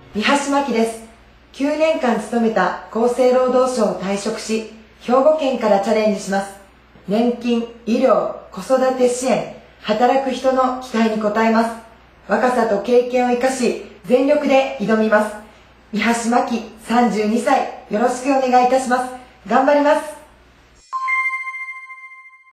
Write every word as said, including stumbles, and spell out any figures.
みはしまきです。きゅうねんかん勤めた厚生労働省を退職し、兵庫県からチャレンジします。年金、医療、子育て支援、働く人の期待に応えます。若さと経験を生かし、全力で挑みます。みはしまきさんじゅうにさい、よろしくお願いいたします。頑張ります。